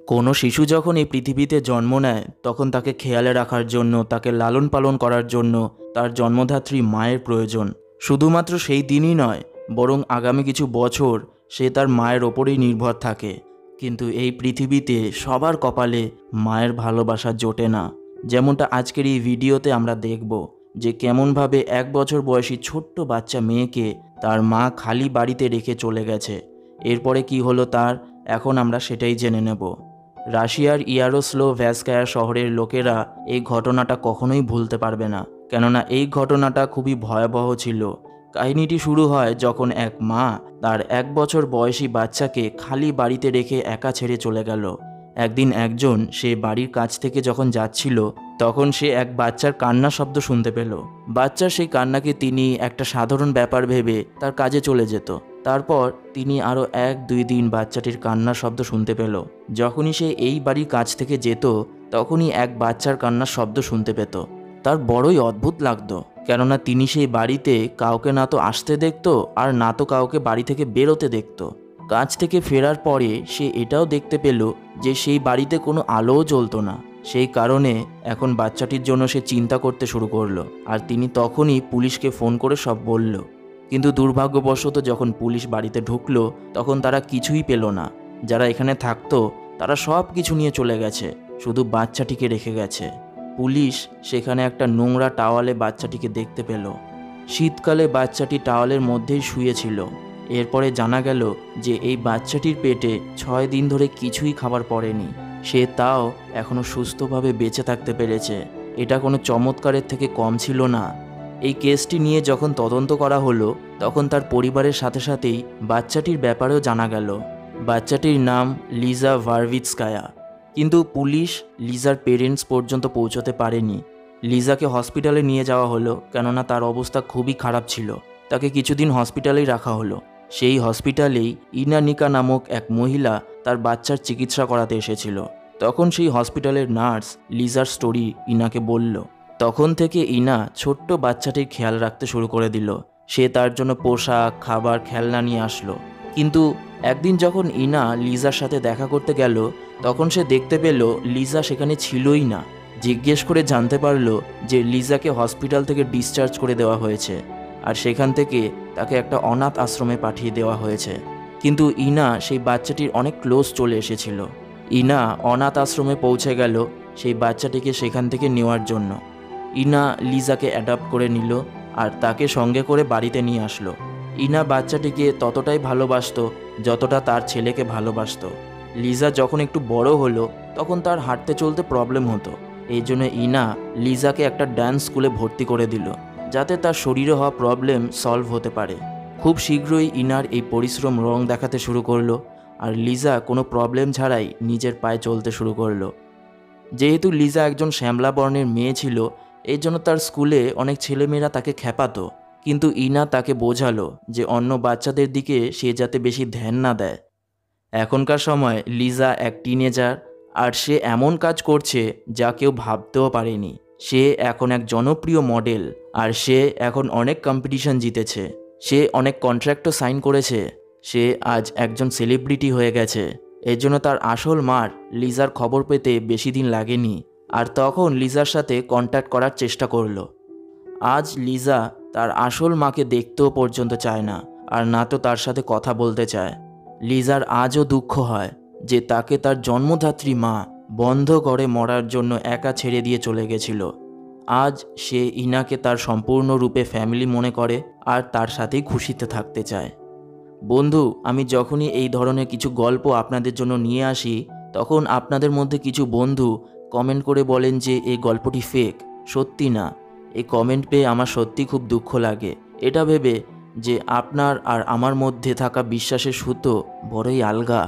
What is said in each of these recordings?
কোনো শিশু যখন এই পৃথিবীতে জন্ম নেয় তখন তাকে খেয়ালে রাখার জন্য, তাকে লালন পালন করার জন্য তার জন্মদাত্রী মায়ের প্রয়োজন। শুধুমাত্র সেই দিনই নয়, বরং আগামী কিছু বছর সে তার মায়ের ওপরেই নির্ভর থাকে। কিন্তু এই পৃথিবীতে সবার কপালে মায়ের ভালোবাসা জোটে না। যেমনটা আজকের এই ভিডিওতে আমরা দেখব যে কেমনভাবে 1 বছর বয়সী ছোট্ট বাচ্চা মেয়েকে তার মা খালি বাড়িতে রেখে চলে গেছে। এরপরে কি হলো তার, এখন আমরা সেটাই জেনে নেব। রাশিয়ার ইয়ারোস্লোভ্যাস্কায়া শহরের লোকেরা এই ঘটনাটা কখনোই ভুলতে পারবে না, কেননা এই ঘটনাটা খুবই ভয়াবহ ছিল। কাহিনীটি শুরু হয় যখন এক মা তার 1 বছর বয়সী বাচ্চাকে খালি বাড়িতে রেখে একা ছেড়ে চলে গেল। একদিন একজন সে বাড়ির কাছ থেকে যখন যাচ্ছিল তখন সে এক বাচ্চার কান্না শব্দ শুনতে পেল। বাচ্চার সেই কান্নাকে তিনি একটা সাধারণ ব্যাপার ভেবে তার কাজে চলে যেত। তারপর তিনি আরও 1-2 দিন বাচ্চাটির কান্নার শব্দ শুনতে পেল। যখনই সে এই বাড়ির কাছ থেকে যেত তখনই এক বাচ্চার কান্নার শব্দ শুনতে পেত। তার বড়ই অদ্ভুত লাগতো, কেননা তিনি সেই বাড়িতে কাউকে না তো আসতে দেখত আর না তো কাউকে বাড়ি থেকে বেরোতে দেখত। কাজ থেকে ফেরার পরে সে এটাও দেখতে পেল যে সেই বাড়িতে কোনো আলোও জ্বলতো না। সেই কারণে এখন বাচ্চাটির জন্য সে চিন্তা করতে শুরু করলো, আর তিনি তখনই পুলিশকে ফোন করে সব বলল। কিন্তু দুর্ভাগ্যবশত যখন পুলিশ বাড়িতে ঢুকলো তখন তারা কিছুই পেল না। যারা এখানে থাকতো তারা সব কিছু নিয়ে চলে গেছে, শুধু বাচ্চাটিকে রেখে গেছে। পুলিশ সেখানে একটা নোংরা টাওয়ালে বাচ্চাটিকে দেখতে পেল। শীতকালে বাচ্চাটি টাওয়ালের মধ্যেই শুয়েছিল। এরপরে জানা গেল যে এই বাচ্চাটির পেটে 6 দিন ধরে কিছুই খাবার পড়েনি, সে তাও এখনও সুস্থভাবে বেঁচে থাকতে পেরেছে। এটা কোনো চমৎকারের থেকে কম ছিল না। এই কেসটি নিয়ে যখন তদন্ত করা হলো তখন তার পরিবারের সাথে সাথেই বাচ্চাটির ব্যাপারেও জানা গেল। বাচ্চাটির নাম লিজা ভারভিৎস্কায়া। কিন্তু পুলিশ লিজার পেরেন্টস পর্যন্ত পৌঁছতে পারেনি। লিজাকে হসপিটালে নিয়ে যাওয়া হলো, কেননা তার অবস্থা খুবই খারাপ ছিল। তাকে কিছুদিন হসপিটালেই রাখা হলো। সেই হসপিটালেই ইনা নিকা নামক এক মহিলা তার বাচ্চার চিকিৎসা করাতে এসেছিল। তখন সেই হসপিটালের নার্স লিজার স্টোরি ইনাকে বলল। তখন থেকে ইনা ছোট্ট বাচ্চাটির খেয়াল রাখতে শুরু করে দিল। সে তার জন্য পোশাক, খাবার, খেলনা নিয়ে আসলো। কিন্তু একদিন যখন ইনা লিজার সাথে দেখা করতে গেল তখন সে দেখতে পেল লিজা সেখানে ছিলই না। জিজ্ঞেস করে জানতে পারল যে লিজাকে হসপিটাল থেকে ডিসচার্জ করে দেওয়া হয়েছে, আর সেখান থেকে তাকে একটা অনাথ আশ্রমে পাঠিয়ে দেওয়া হয়েছে। কিন্তু ইনা সেই বাচ্চাটির অনেক ক্লোজ চলে এসেছিল। ইনা অনাথ আশ্রমে পৌঁছে গেল সেই বাচ্চাটিকে সেখান থেকে নেওয়ার জন্য। ইনা লিজাকে অ্যাডপ্ট করে নিল আর তাকে সঙ্গে করে বাড়িতে নিয়ে আসলো। ইনা বাচ্চাটিকে ততটাই ভালোবাসতো যতটা তার ছেলেকে ভালোবাসতো। লিজা যখন একটু বড় হলো তখন তার হাঁটতে চলতে প্রবলেম হতো। এই জন্য ইনা লিজাকে একটা ডান্স স্কুলে ভর্তি করে দিল, যাতে তার শরীরে হওয়া প্রবলেম সলভ হতে পারে। খুব শীঘ্রই ইনার এই পরিশ্রম রং দেখাতে শুরু করলো, আর লিজা কোনো প্রবলেম ছাড়াই নিজের পায়ে চলতে শুরু করলো। যেহেতু লিজা একজন শ্যামলা বর্ণের মেয়ে ছিল, এই জন্য তার স্কুলে অনেক ছেলেমেয়েরা তাকে খেপাতো। কিন্তু ইনা তাকে বোঝালো যে অন্য বাচ্চাদের দিকে সে যাতে বেশি ধ্যান না দেয়। এখনকার সময় লিজা এক টিনেজার, আর সে এমন কাজ করছে যা কেউ ভাবতেও পারেনি। সে এখন এক জনপ্রিয় মডেল, আর সে এখন অনেক কম্পিটিশন জিতেছে। সে অনেক কন্ট্রাক্টও সাইন করেছে। সে আজ একজন সেলিব্রিটি হয়ে গেছে। এর জন্য তার আসল মার লিজার খবর পেতে বেশি দিন লাগেনি, আর তখন লিজার সাথে কন্ট্যাক্ট করার চেষ্টা করলো। আজ লিজা তার আসল মাকে দেখতেও পর্যন্ত চায় না, আর না তো তার সাথে কথা বলতে চায়। লিজার আজও দুঃখ হয় যে তাকে তার জন্মদাত্রী মা বন্ধ ঘরে মরার জন্য একা ছেড়ে দিয়ে চলে গেছিল। আজ সে ইনাকে তার সম্পূর্ণরূপে ফ্যামিলি মনে করে আর তার সাথেই খুশিতে থাকতে চায়। বন্ধু, আমি যখনই এই ধরনের কিছু গল্প আপনাদের জন্য নিয়ে আসি তখন আপনাদের মধ্যে কিছু বন্ধু কমেন্ট করে বলেন যে এই গল্পটি ফেক। সত্যি না। এই কমেন্ট পেয়ে আমার সত্যি খুব দুঃখ লাগে, এটা ভেবে যে আপনার আর আমার মধ্যে থাকা বিশ্বাসের সুতো বড়ই আলগা।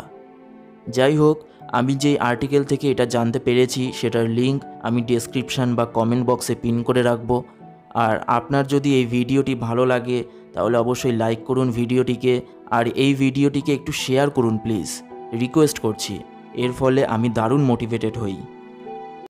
যাই হোক, আমি যেই আর্টিকেল থেকে এটা জানতে পেরেছি সেটার লিঙ্ক আমি ডেসক্রিপশান বা কমেন্ট বক্সে পিন করে রাখবো। আর আপনার যদি এই ভিডিওটি ভালো লাগে তাহলে অবশ্যই লাইক করুন ভিডিওটিকে, আর এই ভিডিওটিকে একটু শেয়ার করুন প্লিজ, রিকোয়েস্ট করছি। এর ফলে আমি দারুণ মোটিভেটেড হই।